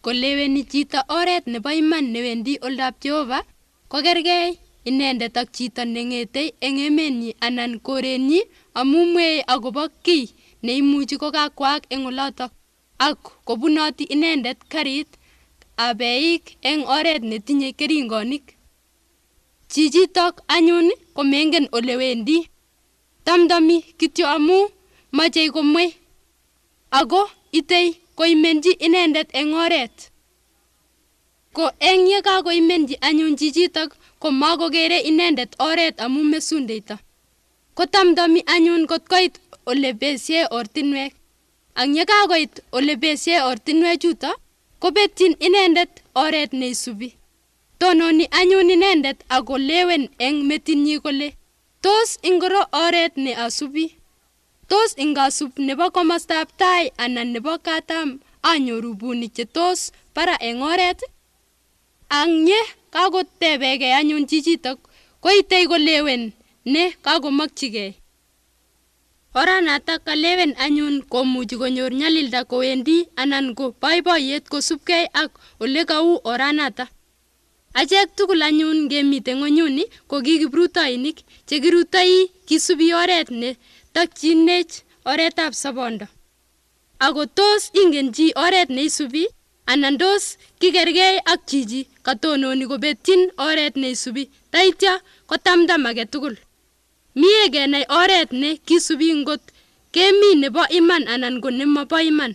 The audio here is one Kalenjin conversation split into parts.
koleweni chito oret nebo iman newendi oldab Jehova, kokergei inendet ak chito neng'etei eng emenyi anan korenyi amu mwoei akobo kiy neimuchi kokakwaak eng olotok ak kobunoti inendet karit ab eik eng oret netinye keringonik. Chichitok anyun komengen olewendi, tamtami kityo amu machei komwei ako itei koimenji inendet eng oret. Ko eng yekakoimenji anyun chichitok komakokere inendet oret amu mesundeito, kotamtami anyun kotkoit ole besie ortinwek, ak yekakoit ole besie ortinwek chuto kobetyin inendet oret neisubi. Tononi anyun inendet akolewen eng metinyi kole tos ingoro oret ne asubi, tos ingasub nebo komostab tai anan nebo katam anyoru bunik che tos bara eng oret. Ang ye kakotebegei anyun chichitok koitei kolewen ne kakomakchigei. Oranatak kalewen anyun komuchi konyor nyalilda kowendi anan ko boiboiyet kosubkei ak ole kau oranatak. Achek tugul anyun ngemite ng'onyuni ko ki kiprutoinik che kirutoi kisubi oret ne takchinech oretab sobondo. Ako tos ingen chi oret neisubi anan tos kikergei ak chichi katononi kobetyin oret neisubi taitya kotamtam age tugul. Mie kenai oret ne kisubi ngot kemi nebo iman anan ko nemobo iman.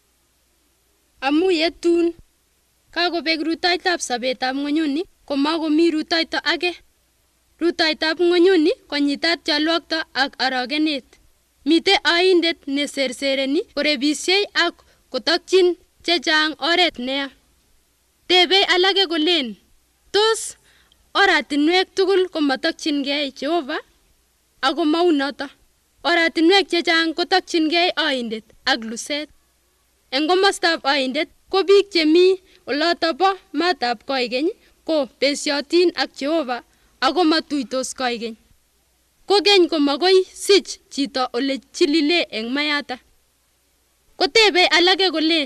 Amu yetun kakobek rutoitab sobetab ng'onyuni komakomi rutoito age. Rutoitab ng'onyuni konyitat chalwokto ak arogenet. Mite oindet ne sersereni korebisiei ak kotokchin chechang oret neya. Tebei alake kolen tos oratinwek tugul komatokchingei Jehova? Ako maunoto. Oratinwek chechang kotokchingei oindet ak luset. Eng komostab oindet ko biik chemi oloto bo maatab koikeny ko besiotin ak Jehova ako matuitos koikeny. Kokeny komakoi sich chito ole chilile eng mayata. Kotebe alake kole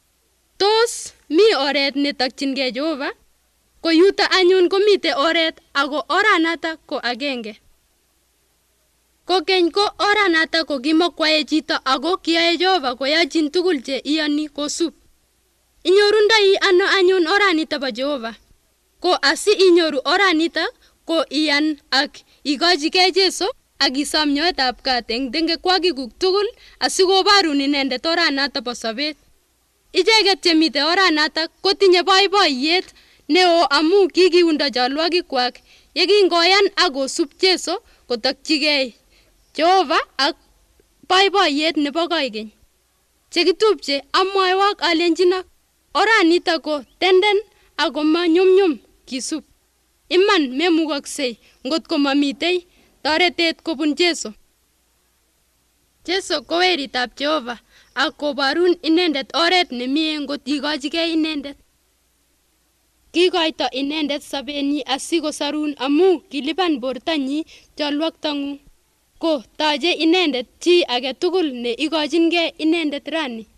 tos mi oret netokchingei Jehova? Ko yuto anyun komite oret ako oranatak ko agenge. Kokeny ko oranatak ko kimakwae chito ako kiyae Jehova koyochin tugul che iyoni kosub. Inyorundoi ano anyun oranito bo Jehova? Ko asi inyoru oranito ko iyan ak ikochigei Jesu ak isom nyoetab kat eng tengekwokikuk tugul asikobarun inendet oranato bo sobet. Icheket chemite oranatak kotinye boiboiyet neo amu kikiundo chalwokikwak yekingoyan akosub Jesu kotokchigei Jehova ak boiboiyet nebo koikeny. Chekitupche amwoiwok alenjinok oranito ko tenden ako manyumnyum kisub. Iman memukoksei ngot ko mamitei toretet kobun Jesu. Jesu ko weritab Jehova ak kobarun inendet oret nemie ngot ikochigei inendet. Kikoito inendet sobenyi asikosarun amu kilipan bortonyi chalwoktong'ung. Ko tache inendet chi age tugul ne ikochingei inendet rani.